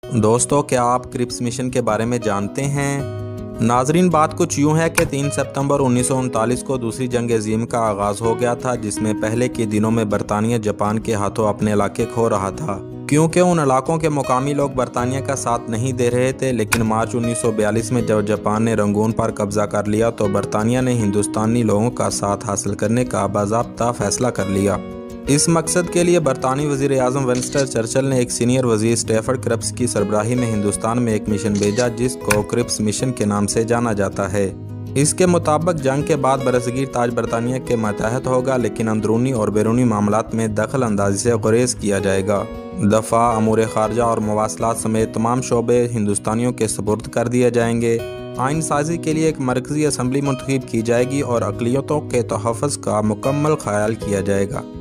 दोस्तों, क्या आप क्रिप्स मिशन के बारे में जानते हैं? नाजरीन, बात कुछ यूं है कि 3 सितंबर 1939 को दूसरी जंग अजीम का आगाज़ हो गया था, जिसमें पहले के दिनों में बरतानिया जापान के हाथों अपने इलाके खो रहा था, क्योंकि उन इलाकों के मुकामी लोग बरतानिया का साथ नहीं दे रहे थे। लेकिन मार्च 1942 में जब जापान ने रंगून पर कब्जा कर लिया तो बरतानिया ने हिंदुस्तानी लोगों का साथ हासिल करने का बाज़ाब्ता फैसला कर लिया। इस मकसद के लिए बरतानी वज़ीर आज़म विंस्टन चर्चिल ने एक सीनियर वज़ीर स्टैफर्ड क्रिप्स की सरबराही में हिंदुस्तान में एक मिशन भेजा, जिसको क्रिप्स मिशन के नाम से जाना जाता है। इसके मुताबिक जंग के बाद बरसगीर ताज बरतानिया के मातहत होगा, लेकिन अंदरूनी और बैरूनी मामलात में दखल अंदाजी से गुरेज किया जाएगा। दफा, अमूर खारजा और मवासलात समेत तमाम शोबे हिंदुस्तानियों के सुपुर्द कर दिए जाएंगे। आइन साजी के लिए एक मरकजी असम्बली मुंतखब की जाएगी और अक़लियतों के तहफ़्फ़ुज़ का मुकम्मल ख्याल किया जाएगा।